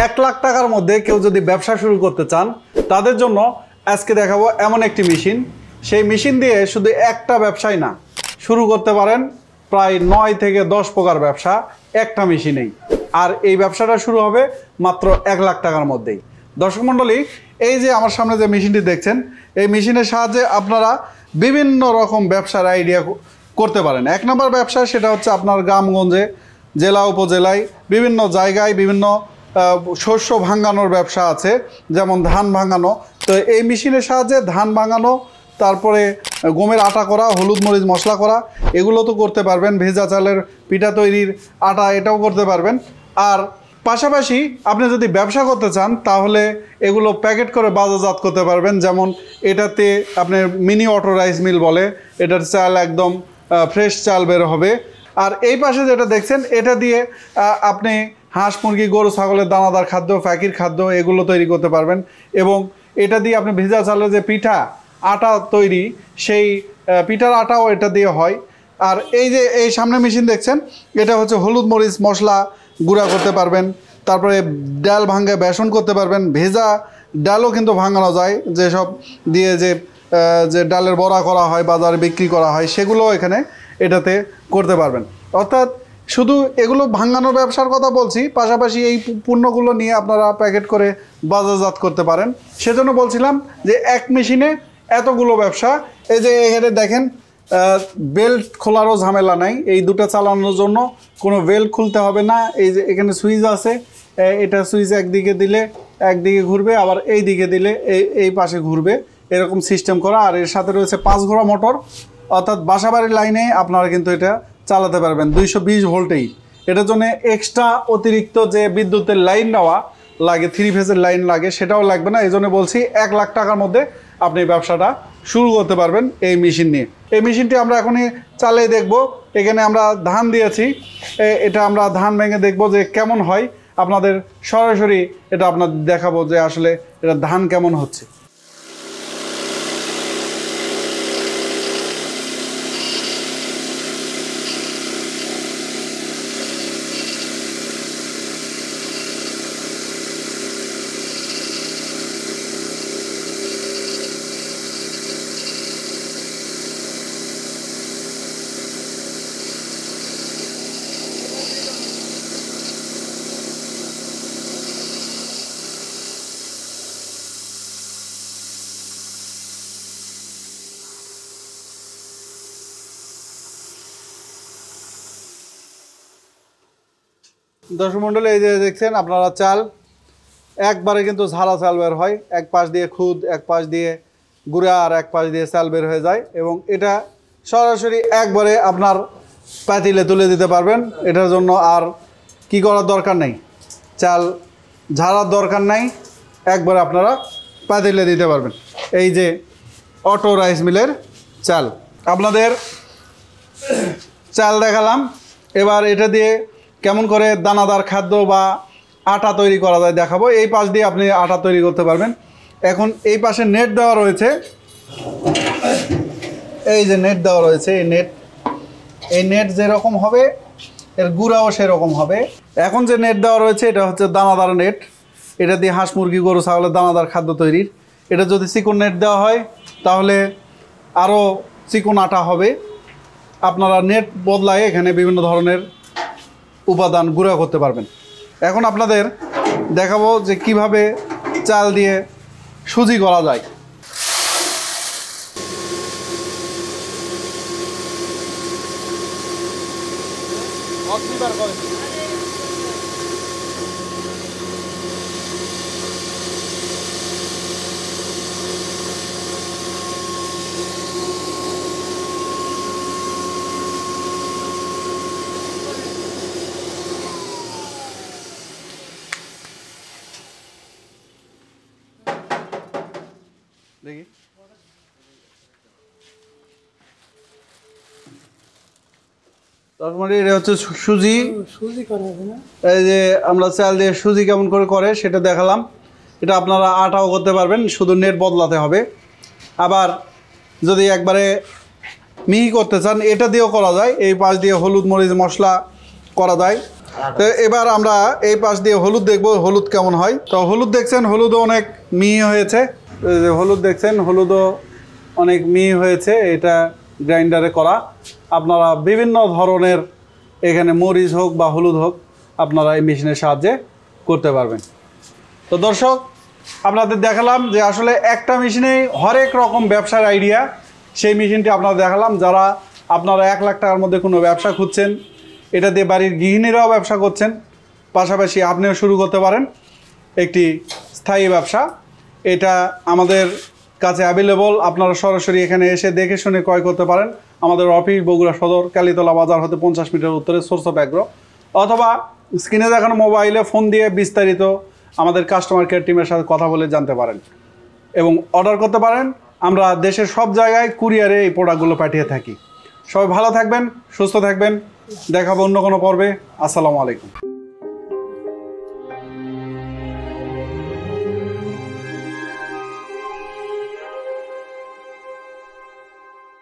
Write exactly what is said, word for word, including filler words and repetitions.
এক লাখ টাকার মধ্যে কেউ যদি ব্যবসা শুরু করতে চান তাদের জন্য আজকে দেখাবো এমন একটি মেশিন। সেই মেশিন দিয়ে শুধু একটা ব্যবসাই না, শুরু করতে পারেন প্রায় নয় থেকে দশ প্রকার ব্যবসা একটা মেশিনেই। আর এই ব্যবসাটা শুরু হবে মাত্র এক লাখ টাকার মধ্যেই। দর্শক মণ্ডলী, এই যে আমার সামনে যে মেশিনটি দেখছেন, এই মেশিনের সাহায্যে আপনারা বিভিন্ন রকম ব্যবসার আইডিয়া করতে পারেন। এক নম্বর ব্যবসা সেটা হচ্ছে আপনার গ্রামগঞ্জে, জেলা উপজেলায়, বিভিন্ন জায়গায় বিভিন্ন শস্য ভাঙানোর ব্যবসা আছে, যেমন ধান ভাঙানো। তো এই মেশিনের সাহায্যে ধান ভাঙানো, তারপরে গমের আটা করা, হলুদ মরিচ মশলা করা, এগুলো তো করতে পারবেন। ভেজা চালের পিঠা তৈরির আটা, এটাও করতে পারবেন। আর পাশাপাশি আপনি যদি ব্যবসা করতে চান তাহলে এগুলো প্যাকেট করে বাজারজাত করতে পারবেন। যেমন এটাতে আপনার মিনি অটো রাইস মিল বলে, এটার চাল একদম ফ্রেশ চাল বের হবে। আর এই পাশে যেটা দেখছেন, এটা দিয়ে আপনি হাঁস মুরগি গরু ছাগলের দানাদার খাদ্য, ফ্যাকির খাদ্য, এগুলো তৈরি করতে পারবেন। এবং এটা দিয়ে আপনি ভেজা চালের যে পিঠা আটা তৈরি, সেই পিঠার আটাও এটা দিয়ে হয়। আর এই যে এই সামনে মেশিন দেখছেন, এটা হচ্ছে হলুদ মরিচ মশলা গুঁড়া করতে পারবেন। তারপরে ডাল ভাঙ্গে বেসন করতে পারবেন। ভেজা ডালও কিন্তু ভাঙানো যায়, যেসব দিয়ে যে যে ডালের বড়া করা হয়, বাজারে বিক্রি করা হয়, সেগুলোও এখানে এটাতে করতে পারবেন। অর্থাৎ শুধু এগুলো ভাঙানোর ব্যবসার কথা বলছি, পাশাপাশি এই পণ্যগুলো নিয়ে আপনারা প্যাকেট করে বাজারজাত করতে পারেন। সেজন্য বলছিলাম যে এক মেশিনে এতগুলো ব্যবসা। এই যে এখানে দেখেন, বেল্ট খোলারও ঝামেলা নাই। এই দুটো চালানোর জন্য কোনো বেল্ট খুলতে হবে না। এই যে এখানে সুইচ আছে, এটা সুইচ একদিকে দিলে একদিকে ঘুরবে, আবার এই দিকে দিলে এই এই পাশে ঘুরবে, এরকম সিস্টেম করা। আর এর সাথে রয়েছে পাঁচ ঘোড়া মোটর, অর্থাৎ বাসাবাড়ির লাইনে আপনারা কিন্তু এটা চালাতে পারবেন দুইশো বিশ ভোল্টেই। এটার জন্য এক্সট্রা অতিরিক্ত যে বিদ্যুতের লাইন নেওয়া লাগে, থ্রি ফেজের লাইন লাগে, সেটাও লাগবে না। এই জন্য বলছি এক লাখ টাকার মধ্যে আপনি ব্যবসাটা শুরু করতে পারবেন এই মেশিন নিয়ে। এই মেশিনটি আমরা এখনই চালিয়ে দেখব। এখানে আমরা ধান দিয়েছি, এটা আমরা ধান ভেঙে দেখব যে কেমন হয়। আপনাদের সরাসরি এটা আপনাদের দেখাবো যে আসলে এটা ধান কেমন হচ্ছে। দর্শক মণ্ডলী, এই যে দেখছেন আপনারা চাল একবারে কিন্তু ঝাড়া চাল বের হয়। এক পাশ দিয়ে খুদ, এক পাশ দিয়ে গুঁড়া, আর এক পাশ দিয়ে চাল বের হয়ে যায়। এবং এটা সরাসরি একবারে আপনার পাতিলে তুলে দিতে পারবেন। এটার জন্য আর কি করার দরকার নেই, চাল ঝাড়ার দরকার নাই, একবারে আপনারা পাতিলে দিতে পারবেন। এই যে অটো রাইস মিলের চাল, আপনাদের চাল দেখালাম। এবার এটা দিয়ে কেমন করে দানাদার খাদ্য বা আটা তৈরি করা যায় দেখাবো। এই পাশ দিয়ে আপনি আটা তৈরি করতে পারবেন। এখন এই পাশে নেট দেওয়া রয়েছে, এই যে নেট দেওয়া রয়েছে, এই নেট এই নেট যেরকম হবে এর গুঁড়াও সেরকম হবে। এখন যে নেট দেওয়া রয়েছে এটা হচ্ছে দানাদার নেট, এটা দিয়ে হাঁস মুরগি গরু ছাগলের দানাদার খাদ্য তৈরির। এটা যদি চিকন নেট দেওয়া হয় তাহলে আরও চিকন আটা হবে। আপনারা নেট বদলায় এখানে বিভিন্ন ধরনের উপাদান গুঁড়া করতে পারবেন। এখন আপনাদের দেখাবো যে কিভাবে চাল দিয়ে সুজি করা যায়। দেখি তারপরে এটা হচ্ছে সুজি সুজি করে না, এই যে আমরা চাল দিয়ে সুজি কেমন করে করে সেটা দেখালাম। এটা আপনারা আটাও করতে পারবেন, শুধু নেট বদলাতে হবে। আবার যদি একবারে মিহি করতে চান এটা দিয়েও করা যায়। এই পাশ দিয়ে হলুদ মরিচ মশলা করা যায়। তো এবার আমরা এই পাশ দিয়ে হলুদ দেখব হলুদ কেমন হয়। তো হলুদ দেখছেন হলুদও অনেক মিহি হয়েছে, এই যে হলুদ দেখছেন হলুদও অনেক মিহি হয়েছে। এটা গ্রাইন্ডারে করা। আপনারা বিভিন্ন ধরনের এখানে মরিচ হোক বা হলুদ হোক আপনারা এই মেশিনের সাহায্যে করতে পারবেন। তো দর্শক আপনাদের দেখালাম যে আসলে একটা মেশিনেই হরেক রকম ব্যবসার আইডিয়া, সেই মেশিনটি আপনারা দেখালাম। যারা আপনারা এক লাখ টাকার মধ্যে কোনো ব্যবসা খুঁজছেন, এটা দিয়ে বাড়ির গৃহিণীরাও ব্যবসা করছেন, পাশাপাশি আপনিও শুরু করতে পারেন একটি স্থায়ী ব্যবসা। এটা আমাদের কাছে অ্যাভেলেবল, আপনারা সরাসরি এখানে এসে দেখে শুনে ক্রয় করতে পারেন। আমাদের অফিস বগুড়া সদর কালীতলা বাজার হতে পঞ্চাশ মিটার উত্তরে সোর্স অফ অ্যাগ্রো, অথবা স্ক্রিনে দেখানো মোবাইলে ফোন দিয়ে বিস্তারিত আমাদের কাস্টমার কেয়ার টিমের সাথে কথা বলে জানতে পারেন এবং অর্ডার করতে পারেন। আমরা দেশের সব জায়গায় কুরিয়ারে এই প্রোডাক্টগুলো পাঠিয়ে থাকি। সবাই ভালো থাকবেন, সুস্থ থাকবেন, দেখাবো অন্য কোনো পর্বে। আসসালামু আলাইকুম।